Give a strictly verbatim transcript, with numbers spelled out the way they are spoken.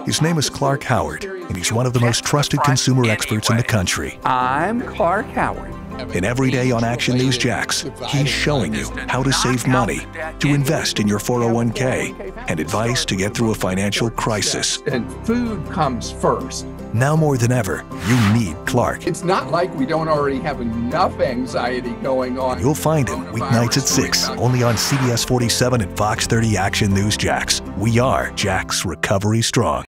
His name is Clark Howard, and he's one of the most trusted consumer experts in the country. I'm Clark Howard. And every day on Action News Jax, he's showing you how to save money, to invest in your four oh one K, and advice to get through a financial crisis. And food comes first. Now more than ever, you need Clark. It's not like we don't already have enough anxiety going on. You'll find him weeknights at six, only on C B S forty-seven and Fox thirty Action News Jax. We are Jax Recovery Strong.